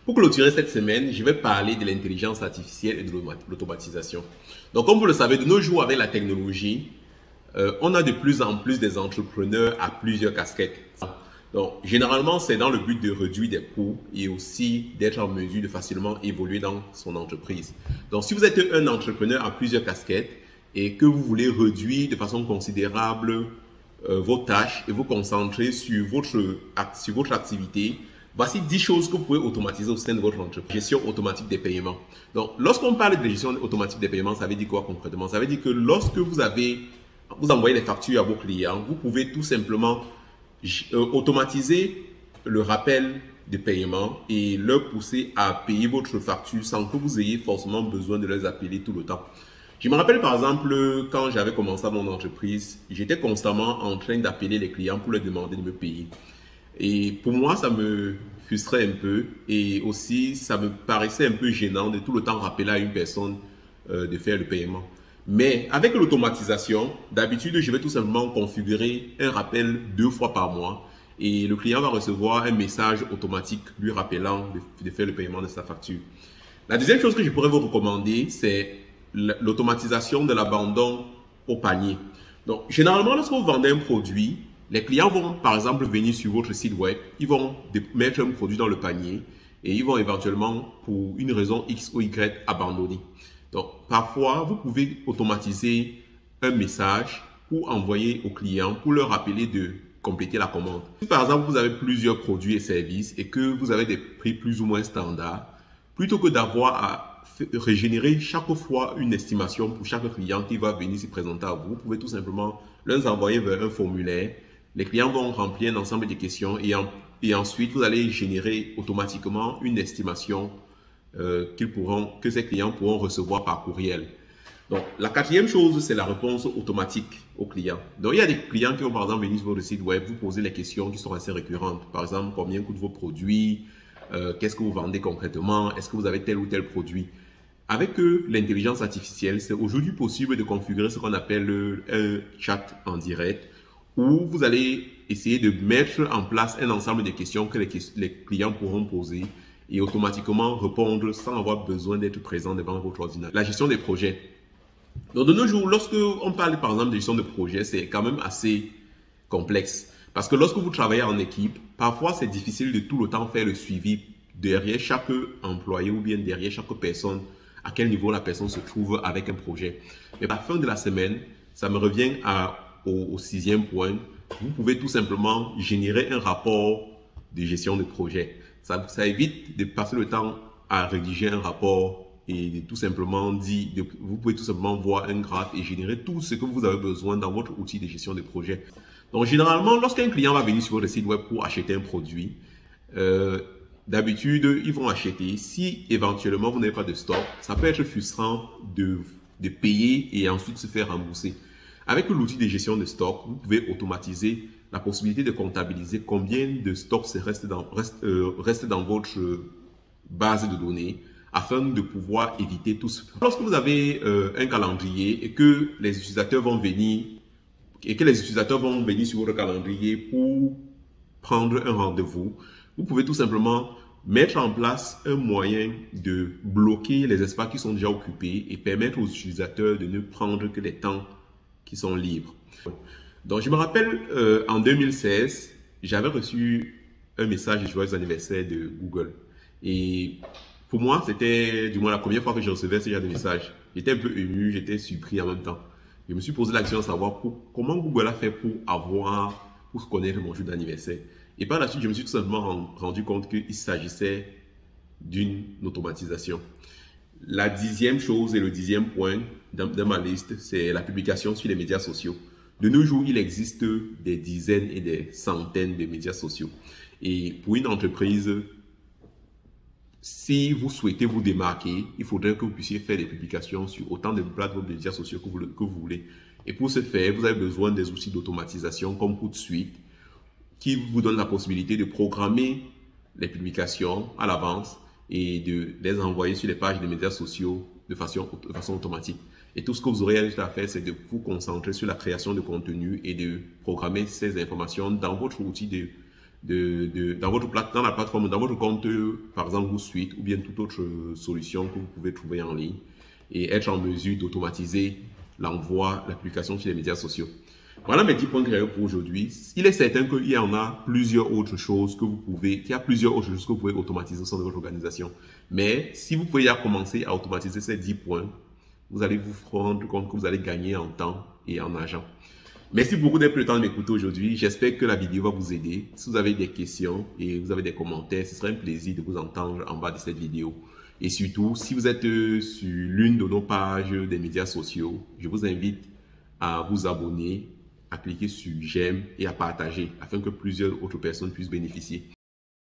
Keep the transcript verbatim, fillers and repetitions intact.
Pour clôturer cette semaine, je vais parler de l'intelligence artificielle et de l'automatisation. Donc, comme vous le savez, de nos jours, avec la technologie, euh, on a de plus en plus des entrepreneurs à plusieurs casquettes. Donc, généralement, c'est dans le but de réduire des coûts et aussi d'être en mesure de facilement évoluer dans son entreprise. Donc, si vous êtes un entrepreneur à plusieurs casquettes et que vous voulez réduire de façon considérable euh, vos tâches et vous concentrer sur votre, sur votre activité, voici dix choses que vous pouvez automatiser au sein de votre entreprise. Gestion automatique des paiements. Donc, lorsqu'on parle de gestion automatique des paiements, ça veut dire quoi concrètement? Ça veut dire que lorsque vous avez, vous envoyez les factures à vos clients, vous pouvez tout simplement euh, automatiser le rappel de paiement et leur pousser à payer votre facture sans que vous ayez forcément besoin de les appeler tout le temps. Je me rappelle par exemple, quand j'avais commencé mon entreprise, j'étais constamment en train d'appeler les clients pour leur demander de me payer. Et pour moi, ça me frustrait un peu et aussi ça me paraissait un peu gênant de tout le temps rappeler à une personne euh, de faire le paiement. Mais avec l'automatisation, d'habitude, je vais tout simplement configurer un rappel deux fois par mois et le client va recevoir un message automatique lui rappelant de, de faire le paiement de sa facture. La deuxième chose que je pourrais vous recommander, c'est l'automatisation de l'abandon au panier. Donc, généralement, lorsque vous vendez un produit, les clients vont, par exemple, venir sur votre site web, ils vont mettre un produit dans le panier et ils vont éventuellement, pour une raison X ou Y, abandonner. Donc, parfois, vous pouvez automatiser un message pour envoyer aux clients, pour leur rappeler de compléter la commande. Si, par exemple, vous avez plusieurs produits et services et que vous avez des prix plus ou moins standards, plutôt que d'avoir à régénérer chaque fois une estimation pour chaque client qui va venir se présenter à vous, vous pouvez tout simplement leur envoyer vers un formulaire. Les clients vont remplir un ensemble de questions et, en, et ensuite, vous allez générer automatiquement une estimation euh, qu'ils pourront, que ces clients pourront recevoir par courriel. Donc, la quatrième chose, c'est la réponse automatique aux clients. Donc, il y a des clients qui vont, par exemple, venir sur votre site web, vous poser les questions qui sont assez récurrentes. Par exemple, combien coûtent vos produits? euh, Qu'est-ce que vous vendez concrètement? Est-ce que vous avez tel ou tel produit? Avec euh, l'intelligence artificielle, c'est aujourd'hui possible de configurer ce qu'on appelle euh, un chat en direct, où vous allez essayer de mettre en place un ensemble de questions que les, les clients pourront poser et automatiquement répondre sans avoir besoin d'être présent devant votre ordinateur. La gestion des projets. Donc de nos jours, lorsque on parle par exemple de gestion de projet, c'est quand même assez complexe. Parce que lorsque vous travaillez en équipe, parfois c'est difficile de tout le temps faire le suivi derrière chaque employé ou bien derrière chaque personne, à quel niveau la personne se trouve avec un projet. Mais à la fin de la semaine, ça me revient à Au, au sixième point, vous pouvez tout simplement générer un rapport de gestion de projet. Ça, ça évite de passer le temps à rédiger un rapport et de tout simplement dire, de, vous pouvez tout simplement voir un graphe et générer tout ce que vous avez besoin dans votre outil de gestion de projet. Donc, généralement, lorsqu'un client va venir sur votre site web pour acheter un produit, euh, d'habitude, ils vont acheter. Si éventuellement vous n'avez pas de stock, ça peut être frustrant de, de payer et ensuite se faire rembourser. Avec l'outil de gestion de stock, vous pouvez automatiser la possibilité de comptabiliser combien de stocks restent dans, reste, euh, reste dans votre base de données afin de pouvoir éviter tout ce. Lorsque vous avez euh, un calendrier et que les utilisateurs vont venir et que les utilisateurs vont venir sur votre calendrier pour prendre un rendez-vous, vous pouvez tout simplement mettre en place un moyen de bloquer les espaces qui sont déjà occupés et permettre aux utilisateurs de ne prendre que les temps qui sont libres. Donc, je me rappelle, euh, en deux mille seize, j'avais reçu un message de joyeux anniversaire de Google. Et pour moi, c'était du moins la première fois que je recevais ce genre de message. J'étais un peu ému, j'étais surpris en même temps. Je me suis posé la question de savoir pour, comment Google a fait pour avoir, pour connaître mon jour d'anniversaire. Et par la suite, je me suis tout simplement rendu compte qu'il s'agissait d'une automatisation. La dixième chose et le dixième point dans, dans ma liste, c'est la publication sur les médias sociaux. De nos jours, il existe des dizaines et des centaines de médias sociaux. Et pour une entreprise, si vous souhaitez vous démarquer, il faudrait que vous puissiez faire des publications sur autant de plateformes de médias sociaux que vous, que vous voulez. Et pour ce faire, vous avez besoin des outils d'automatisation comme Hootsuite, qui vous donne la possibilité de programmer les publications à l'avance et de les envoyer sur les pages des médias sociaux de façon, de façon automatique. Et tout ce que vous aurez à faire, c'est de vous concentrer sur la création de contenu et de programmer ces informations dans votre outil de, de, de, dans, votre plate, dans la plateforme, dans votre compte, par exemple, Hootsuite ou bien toute autre solution que vous pouvez trouver en ligne et être en mesure d'automatiser l'envoi, l'application sur les médias sociaux. Voilà mes dix points créés pour aujourd'hui. Il est certain qu'il y en a plusieurs autres choses que vous pouvez, qu'il y a plusieurs autres choses que vous pouvez automatiser au sein de votre organisation. Mais si vous pouvez commencer à automatiser ces dix points, vous allez vous rendre compte que vous allez gagner en temps et en argent. Merci beaucoup d'être pris le temps de m'écouter aujourd'hui. J'espère que la vidéo va vous aider. Si vous avez des questions et vous avez des commentaires, ce sera un plaisir de vous entendre en bas de cette vidéo. Et surtout, si vous êtes sur l'une de nos pages des médias sociaux, je vous invite à vous abonner, à cliquer sur j'aime et à partager afin que plusieurs autres personnes puissent bénéficier.